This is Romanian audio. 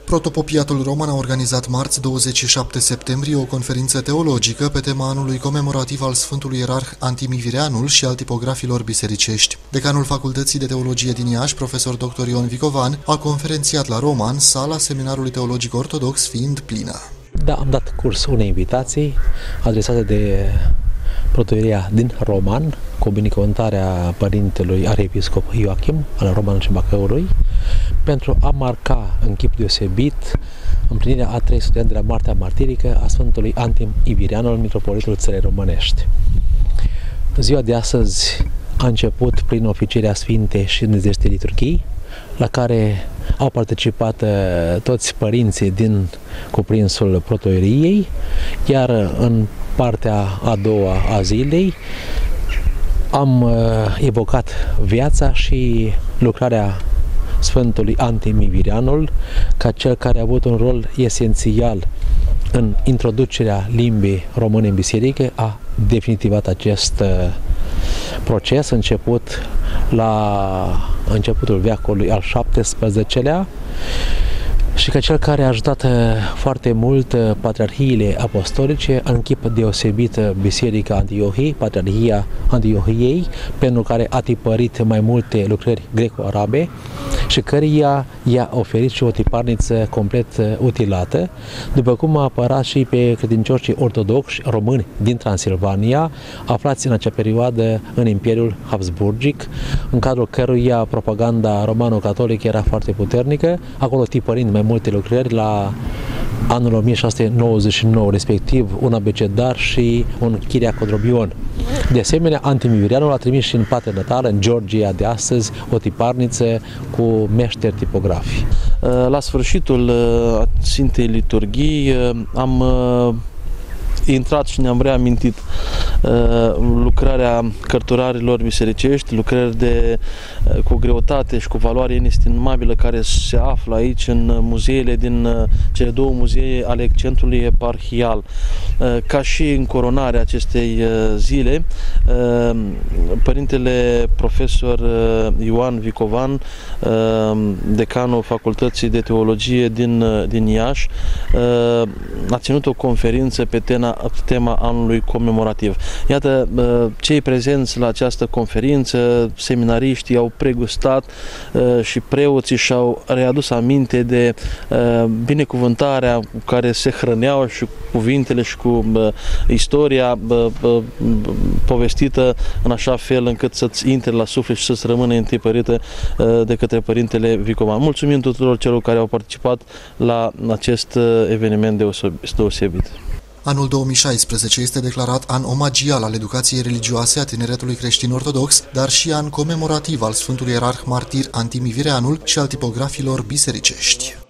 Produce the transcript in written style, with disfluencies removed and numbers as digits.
Protopopiatul Roman a organizat marți 27 septembrie o conferință teologică pe tema anului comemorativ al Sfântului Ierarh Antimi Vireanul și al tipografilor bisericești. Decanul Facultății de Teologie din Iași, profesor dr. Ion Vicovan, a conferențiat la Roman, sala Seminarului Teologic Ortodox fiind plină. Da, am dat curs unei invitații adresate de protoieria din Roman, cu binecuvântarea părintelui arhiepiscop Ioachim al Romanului și Bacăului, pentru a marca în chip deosebit împlinirea a 300 de ani de la moartea martirică a Sfântului Antim Vireanul, mitropolitul țării românești. Ziua de astăzi a început prin oficierea Sfintei și Dumnezeiești liturghii, la care au participat toți părinții din cuprinsul protoieriei, iar în partea a doua a zilei am evocat viața și lucrarea Sfântului Antimi Vireanul ca cel care a avut un rol esențial în introducerea limbii române în biserică, a definitivat acest proces început la începutul veacului al XVII-lea și ca cel care a ajutat foarte mult patriarhiile apostolice, în chip deosebit Biserica Antiohiei, Patriarhia Antiohiei, pentru care a tipărit mai multe lucrări greco-arabe și căreia i-a oferit și o tiparniță complet utilată, după cum a apărat și pe credincioșii ortodoxi români din Transilvania, aflați în acea perioadă în Imperiul Habsburgic, în cadrul căruia propaganda romano-catolică era foarte puternică, acolo tipărind mai multe lucrări la anul 1699, respectiv un abecedar și un chiriacodrobion. De asemenea, Antimi Vireanul a trimis și în patria natală, în Georgia de astăzi, o tiparniță cu meșteri tipografi. La sfârșitul Sfintei Liturghii am intrat și ne-am reamintit lucrarea cărturarilor bisericești, lucrări cu greutate și cu valoare inestimabilă care se află aici în muzeele din cele două muzee ale centrului eparhial. Ca și în coronarea acestei zile, părintele profesor Ioan Vicovan, decanul Facultății de Teologie din Iași, a ținut o conferință pe tema anului comemorativ. Iată, cei prezenți la această conferință, seminariștii au pregustat și preoții și-au readus aminte de binecuvântarea cu care se hrăneau și cuvintele și cu istoria povestită în așa fel încât să-ți intre la suflet și să-ți rămână întipărită de către părintele Vicovan. Mulțumim tuturor celor care au participat la acest eveniment deosebit. Anul 2016 este declarat an omagial al educației religioase a tineretului creștin ortodox, dar și an comemorativ al Sfântului Ierarh Martir Antimi Vireanul și al tipografilor bisericești.